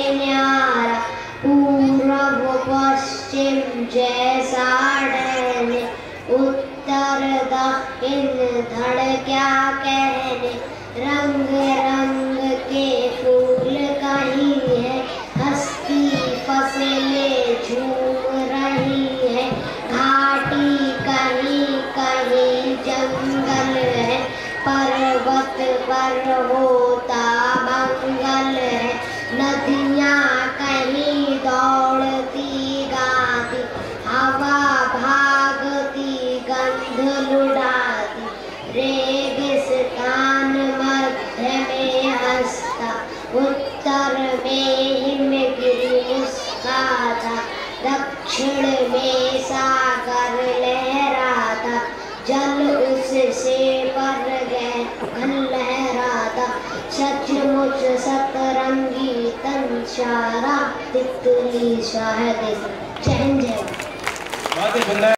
न्यारा, पूर्व पश्चिम जैसा डहने, उत्तर दक्षिण धड़क्या कहने। रंग रंग के फूल कहीं है, हंसती फसलें झूम रही है। घाटी कहीं कहीं जंगल है, पर्वत पर होता मंगल है। नदियाँ कहीं दौड़ती गाती, हवा भागती गंध लुढ़ाती। रेगिस्तान मध्य में हंसता, उत्तर में हिमगिरी मुस्कुराता। दक्षिण में सागर लहराता, जल उससे पर गहन लहराता। सचमुच सतरंगी तंचारा, तितली शायद। जय हिंद, जय।